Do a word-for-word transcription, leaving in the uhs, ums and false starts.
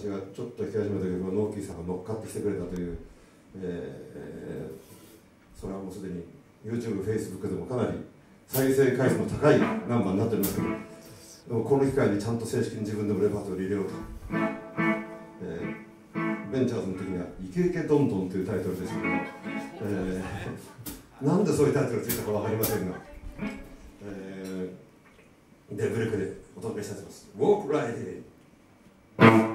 私がちょっと弾き始めた曲をノーキーさんが乗っかってきてくれたという、えー、それはもうすでに YouTube、Facebook でもかなり再生回数の高いナンバーになっておりますけど、でもこの機会にちゃんと正式に自分でもレパートリー入れようと、えー、ベンチャーズの時には「イケイケどんどん」というタイトルですけど、えー、なんでそういうタイトルがついたか分かりませんが、えー、でブレイクでお届けしたいと思います。 Walk Right In